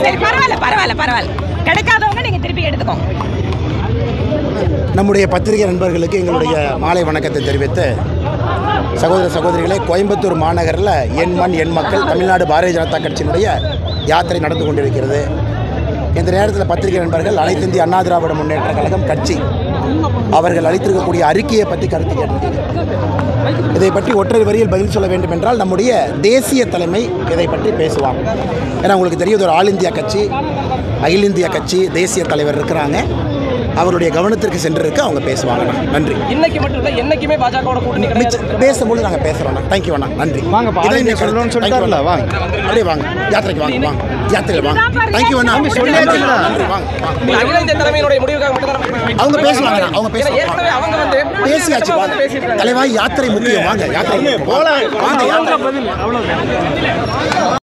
சரி பரவாயில்ல கிடைக்காதவங்க நீங்க திருப்பி எடுத்துக்கோங்க. நம்முடைய பத்திரிகை நண்பர்களுக்கு எங்களுடைய மாலை வணக்கத்தை தெரிவித்து, சகோதர சகோதரிகளே, கோயம்புத்தூர் மாநகரில் என் மண் என் மக்கள் தமிழ்நாடு பாரதிய ஜனதா கட்சியினுடைய யாத்திரை நடந்து கொண்டிருக்கிறது. இந்த நேரத்தில் பத்திரிகை நண்பர்கள் அனைத்து இந்திய அண்ணா திராவிட முன்னேற்ற கழகம் கட்சி அவர்கள் அளித்திருக்கக்கூடிய அறிக்கையை பற்றி கருத்து கேட்டிருக்கிறது. இதை பற்றி ஒற்றை வரியில் பதில் சொல்ல வேண்டும் என்றால் நம்முடைய தேசிய தலைமை இதை பற்றி பேசுவாங்க. ஏன்னா உங்களுக்கு தெரியும், ஒரு ஆல் இந்தியா கட்சி, அகில இந்திய கட்சி, தேசிய தலைவர் இருக்கிறாங்க. அவருடைய கவனத்திற்கு சென்றிருக்கு, அவங்க பேசுவாங்க. நன்றி. இன்னைக்கு மட்டும் இல்லை, என்னைக்குமே பாஜகவோட கூட்டணி பேசும்போது நாங்கள் பேசுகிறோம். தேங்க்யூ அண்ணா, நன்றி. வாங்க, சொல்லணும்னு சொல்லிட்டாருல, வாங்க அப்படியே வாங்க, யாத்திரைக்கு வாங்க, யாத்திரையில் வாங்க. தேங்க்யூ அண்ணா, நன்றி. வாங்க, அகில இந்திய தலைமையினுடைய முடிவுக்காக மட்டும் அவங்க பேசுவாங்க, அவங்க பேசுவாங்க. அவங்க வந்து பேசியாச்சு, தலைவா யாத்திரை முக்கியம், வாங்க யாத்திரை போலாம், வாங்க யாத்திரை.